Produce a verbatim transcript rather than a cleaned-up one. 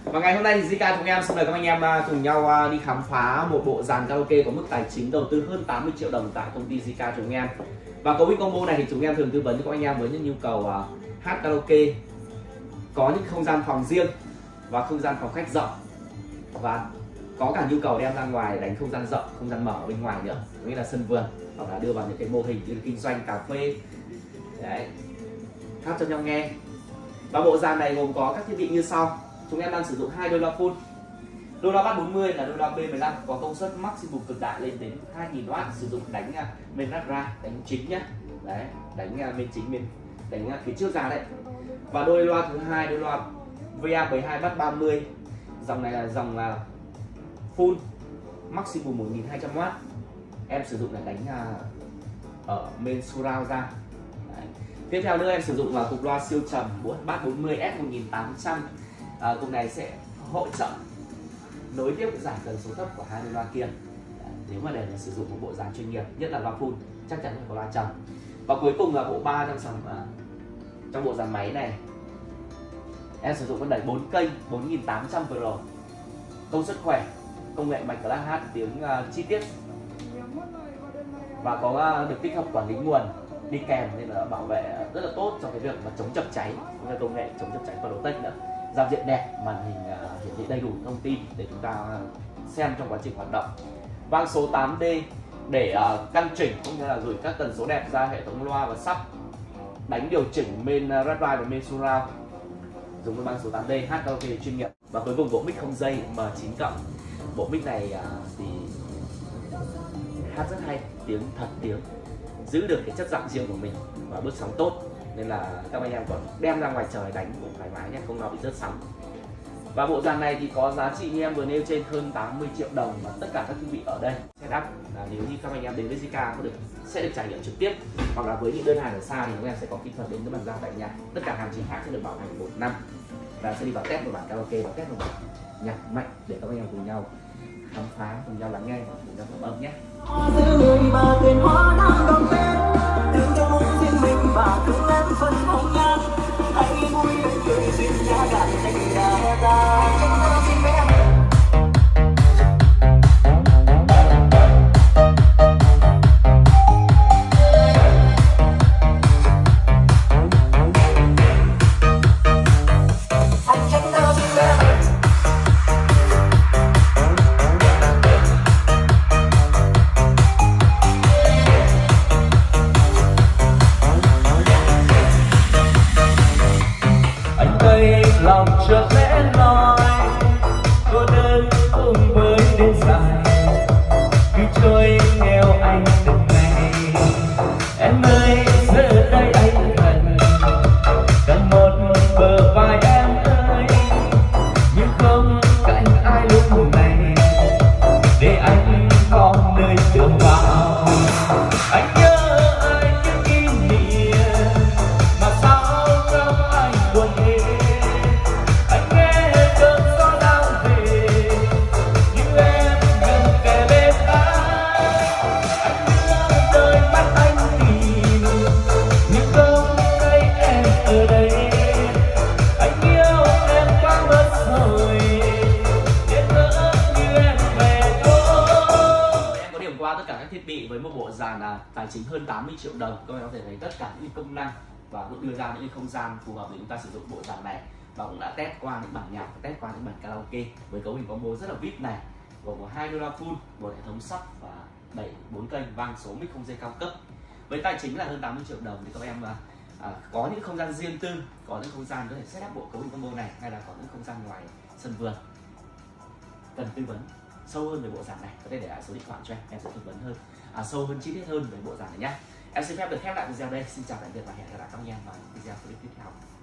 Và ngày hôm nay thì Zika chúng em xin mời các anh em cùng nhau đi khám phá một bộ dàn karaoke có mức tài chính đầu tư hơn tám mươi triệu đồng tại công ty Zika chúng em. Và cấu hình combo này thì chúng em thường tư vấn cho các anh em với những nhu cầu uh, hát karaoke, có những không gian phòng riêng và không gian phòng khách rộng, và có cả nhu cầu đem ra ngoài đánh không gian rộng, không gian mở ở bên ngoài nữa, nghĩa là sân vườn, hoặc là đưa vào những cái mô hình như kinh doanh cà phê đấy, hát cho nhau nghe. Và bộ dàn này gồm có các thiết bị như sau. Chúng em đang sử dụng hai đôi loa full, đôi loa bass bốn mươi là đôi loa B mười lăm có công suất maximum cực đại lên đến hai nghìn oát, sử dụng đánh main rát ra, đánh chính nhá, đấy, đánh main chính, main đánh phía trước ra đấy. Và đôi loa thứ hai, đôi loa vê a mười hai bass ba mươi, dòng này là dòng là full maximum một nghìn hai trăm oát, em sử dụng là đánh ở main surround ra. Đấy. Tiếp theo nữa em sử dụng là cục loa siêu trầm bass bốn mươi S một nghìn tám trăm. À, cục này sẽ hỗ trợ nối tiếp giảm tần số thấp của hai đôi loa kia. Đấy, nếu mà để sử dụng một bộ dàn chuyên nghiệp, nhất là loa full, chắc chắn phải có loa trầm. Và cuối cùng là bộ ba trong sản uh, trong bộ dàn máy này em sử dụng con đẩy bốn kênh bốn nghìn tám trăm Pro, công suất khỏe, công nghệ mạch Class H, tiếng uh, chi tiết, và có uh, được tích hợp quản lý nguồn đi kèm, nên là bảo vệ rất là tốt trong cái việc mà chống chập cháy, cũng là công nghệ chống chập cháy Protect nữa. Giao diện đẹp, màn hình uh, hiển thị đầy đủ thông tin để chúng ta uh, xem trong quá trình hoạt động. Vang số tám D để uh, căn chỉnh cũng như là gửi các tần số đẹp ra hệ thống loa và sub, đánh điều chỉnh main uh, rát và main surround, dùng với vang số tám D hát karaoke chuyên nghiệp. Và cuối cùng bộ mic không dây M chín cộng. Bộ mic này uh, thì hát rất hay, tiếng thật tiếng, giữ được cái chất giọng riêng của mình và bước sóng tốt, nên là các anh em còn đem ra ngoài trời đánh cũng thoải mái nhé, không lo bị rớt sóng. Và bộ dàn này thì có giá trị như em vừa nêu trên hơn tám mươi triệu đồng, và tất cả các thiết bị ở đây setup là nếu như các anh em đến với Zika có được sẽ được trải nghiệm trực tiếp, hoặc là với những đơn hàng ở xa thì chúng em sẽ có kỹ thuật đến cái bàn giao tại nhà. Tất cả hàng chính hãng sẽ được bảo hành một năm và sẽ đi vào test một bản karaoke và test một bản nhạc mạnh để các anh em cùng nhau khám phá, cùng nhau lắng nghe và cùng nhau thẩm âm nhé. Lòng chợt lẽ loi cô đơn cùng với đêm dài, cứ trôi theo anh từng ngày. Em ơi giờ đây anh cần cần một bờ vai em ơi, nhưng không cạnh ai lúc này để anh có nơi tựa vào. Anh nhớ ai những kỷ niệm mà sao trong anh buồn thế. Tất cả các thiết bị với một bộ dàn là tài chính hơn tám mươi triệu đồng, các bạn có thể thấy tất cả những công năng và cũng đưa ra những không gian phù hợp để chúng ta sử dụng bộ dàn này, và cũng đã test qua những bản nhạc, test qua những bản karaoke với cấu hình combo rất là vip này, gồm có hai đôi loa full, một hệ thống sub và đẩy bốn kênh, vang số mic không dây cao cấp. Với tài chính là hơn tám mươi triệu đồng thì các em à, có những không gian riêng tư, có những không gian có thể setup bộ cấu hình combo này, hay là có những không gian ngoài sân vườn. Cần tư vấn sâu hơn về bộ dàn này có thể để lại số điện thoại cho em, em sẽ tư vấn hơn à, sâu hơn, chi tiết hơn về bộ dàn này nhé. Em xin phép được khép lại video đây. Xin chào tạm biệt và hẹn gặp lại các anh em vào video clip tiếp theo.